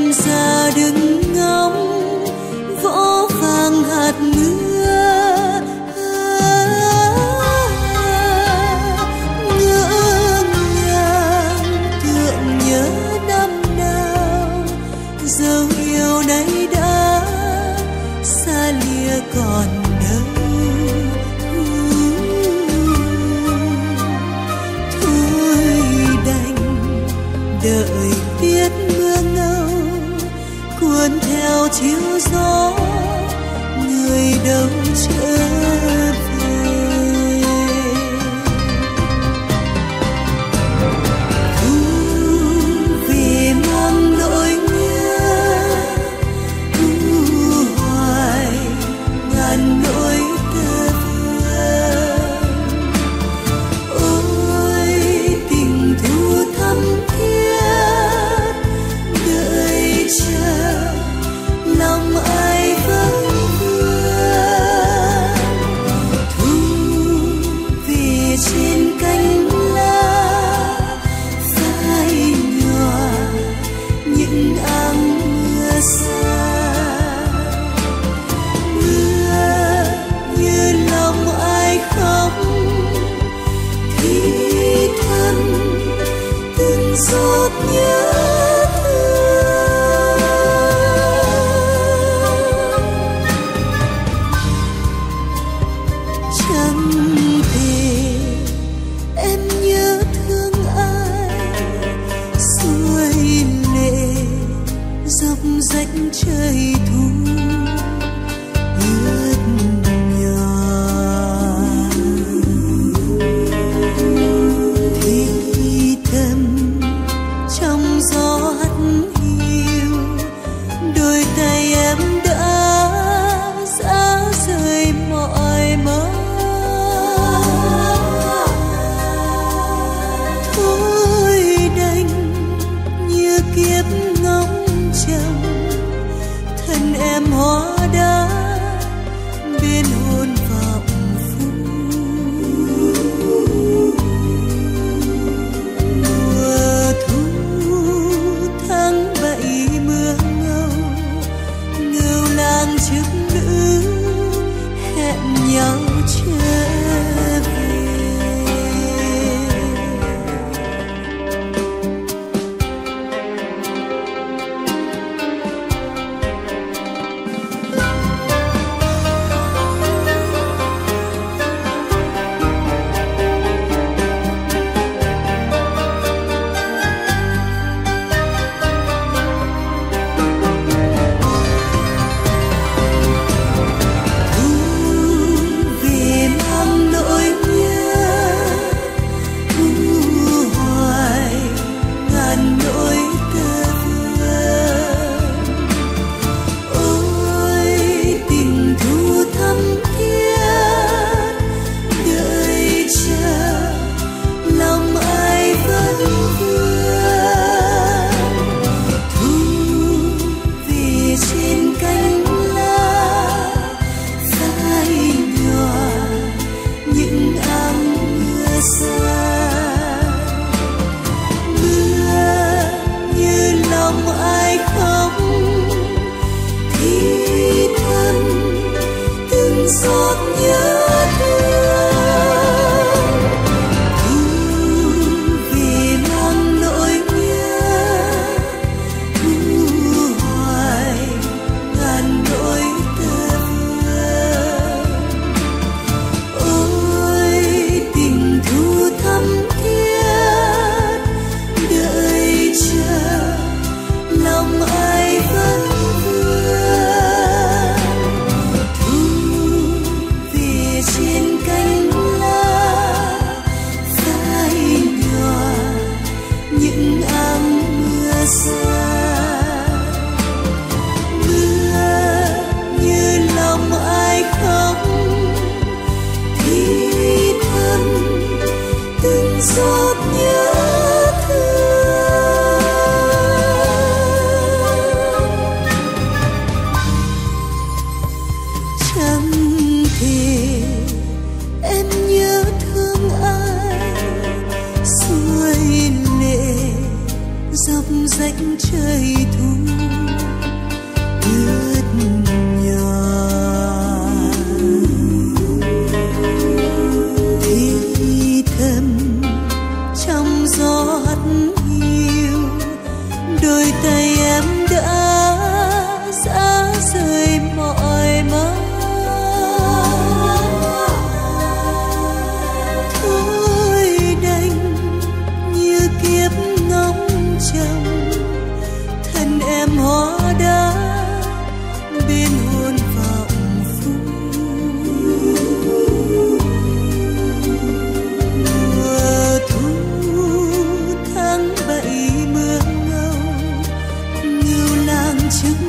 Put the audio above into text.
em ra đứng ngắm vỗ vàng hạt mưa, ngỡ ngàng tưởng nhớ năm nào, dấu yêu này đã xa lìa còn đâu. Thôi đành đợi biết mưa ngâu cuốn theo chiều gió, người đâu trở về. Thu về mang nỗi nhớ, thu hoài ngàn nỗi tơ vương. Ôi tình thu thắm thiết đợi chờ, lòng ai vẫn vương. Thu về trên cánh lá phai nhòa những áng mưa xa, mưa như lòng ai khóc thì thầm từng giọt nhớ thương. Chẳng thể em nhớ thương ai, xuôi lệ dốc rách trời thu ướt nhòa. Thì thầm trong gió hắt hiu, đôi tay em đã giá rời mọi mơ. Thôi đành như kiếp ngóng trông, thân em hóa em đã xa rời mọi mơ. Thôi đành như kiếp ngóng trông, thân em hóa đá bên hôn vọng phu. Mùa thu tháng 7 mưa ngâu, ngưu lang trước